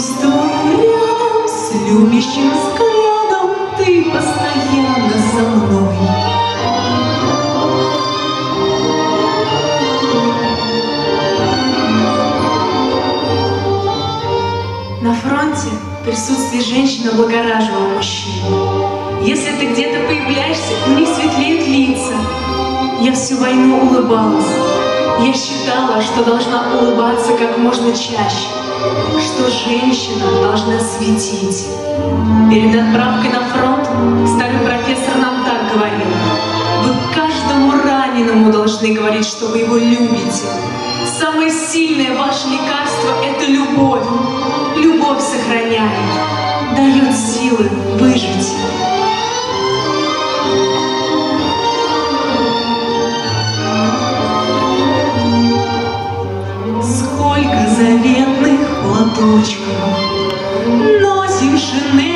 Пусть твой рядом с любящим взглядом ты постоянно со мной. На фронте присутствие женщины облагораживало мужчину. Если ты где-то появляешься, у них светлеют лица. Я всю войну улыбалась. Я считала, что должна улыбаться как можно чаще, что женщина должна светить. Перед отправкой на фронт старый профессор нам так говорил: вы каждому раненому должны говорить, что вы его любите. Самое сильное ваше лекарство — это любовь. Любовь сохраняет, дает силы выжить. Сколько заветных платочков носим Шинель.